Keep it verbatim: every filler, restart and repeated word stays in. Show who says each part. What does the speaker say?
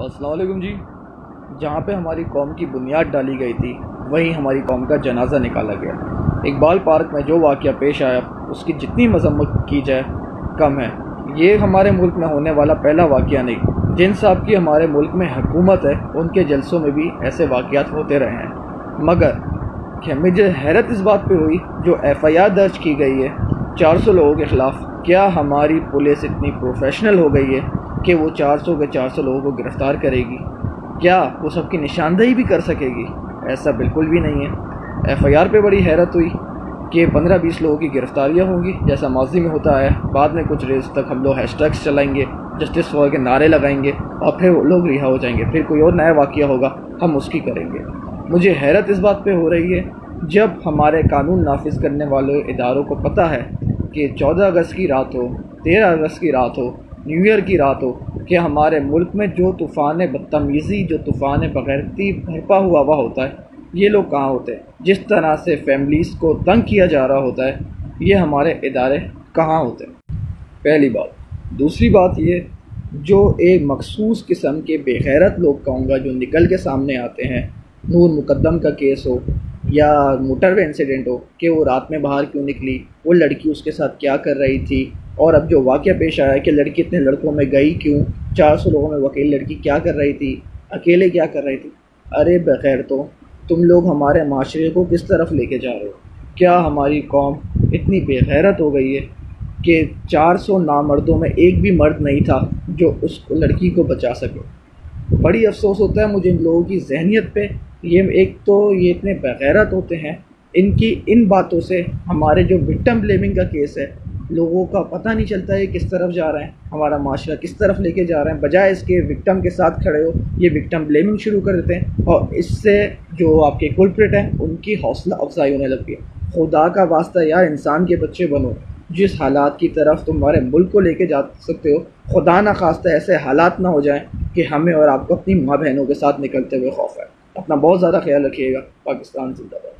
Speaker 1: السلام علیکم جی۔ جہاں پہ ہماری قوم کی بنیاد ڈالی گئی تھی وہیں ہماری قوم کا جنازہ نکالا گیا۔ اقبال پارک میں جو واقعہ پیش آیا اس کی جتنی مذمت کی جائے کم ہے۔ یہ ہمارے ملک میں ہونے والا پہلا واقعہ نہیں۔ جن صاحب کی ہمارے ملک میں حکومت ہے ان کے جلسوں میں بھی ایسے واقعات ہوتے رہے ہیں، مگر کہ مجھے حیرت اس بات پہ ہوئی جو ایف آئی آر درج کی گئی ہے چار سو لوگوں کے خلاف، کیا ہماری پولیس اتنی پروفیشنل ہو گئی ہے کہ وہ چار سو کے چار سو لوگوں کو گرفتار کرے گی؟ کیا وہ سب کی نشاندہی بھی کر سکے گی؟ ایسا بالکل بھی نہیں ہے۔ ایف آئی آر پہ بڑی حیرت ہوئی کہ پندرہ بیس لوگوں کی گرفتاریاں ہوں گی جیسا ماضی میں ہوتا ہے، بعد میں کچھ ریز تک ہم لوگ ہیش ٹیگس چلائیں گے، جسٹس فار کے نعرے لگائیں گے اور پھر وہ لوگ رہا ہو جائیں گے، پھر کوئی اور نیا واقعہ ہوگا ہم اس کی کریں گے۔ مجھے حیرت اس بات پہ ہو رہی ہے جب ہمارے قانون نافذ کرنے والے اداروں کو پتہ ہے کہ چودہ اگست کی رات ہو، تیرہ اگست کی رات ہو، نیو ایئر کی رات ہو، کہ ہمارے ملک میں جو طوفان بدتمیزی، جو طوفان بغیرتی بھرپا ہوا ہوا ہوتا ہے، یہ لوگ کہاں ہوتے ہیں؟ جس طرح سے فیملیز کو تنگ کیا جا رہا ہوتا ہے، یہ ہمارے ادارے کہاں ہوتے ہیں؟ پہلی بات۔ دوسری بات یہ، جو ایک مخصوص قسم کے بے غیرت لوگ کہوں گا جو نکل کے سامنے آتے ہیں، نور مقدم کا کیس ہو یا موٹر وے انسیڈنٹ ہو کہ وہ رات میں باہر کیوں نکلی، وہ لڑکی اس کے ساتھ کیا کر رہی تھی، اور اب جو واقعہ پیش آیا کہ لڑکی اتنے لڑکوں میں گئی کیوں، چار سو لوگوں میں وکیل لڑکی کیا کر رہی تھی، اکیلے کیا کر رہی تھی۔ ارے بغیر تو تم لوگ ہمارے معاشرے کو کس طرف لے کے جا رہے ہو؟ کیا ہماری قوم اتنی بے غیرت ہو گئی ہے کہ چار سو نامردوں میں ایک بھی مرد نہیں تھا جو اس لڑکی کو بچا سکے؟ بڑی افسوس ہوتا ہے مجھے ان لوگوں کی ذہنیت پہ۔ یہ ایک تو یہ اتنے بغیرت ہوتے ہیں، ان کی ان باتوں سے ہمارے جو وکٹم بلیمنگ کا کیس ہے، لوگوں کا پتہ نہیں چلتا ہے کس طرف جا رہے ہیں، ہمارا معاشرہ کس طرف لے کے جا رہے ہیں۔ بجائے اس کے وکٹم کے ساتھ کھڑے ہو یہ وکٹم بلیمنگ شروع کر دیتے ہیں، اور اس سے جو آپ کے کلپریٹ ہیں ان کی حوصلہ افزائی ہونے لگتی ہے۔ خدا کا واسطہ یار انسان کے بچے بنو، جس حالات کی طرف تمہارے ملک کو لے کے جا سکتے ہو، خدا نہ خواستہ ایسے حالات نہ ہو جائیں کہ ہمیں اور آپ کو اپنی ماں بہنوں کے ساتھ نکلتے ہوئے خوف ہے۔ اپنا بہت زیادہ خیال رکھیے گا۔ پاکستان زندہ باد۔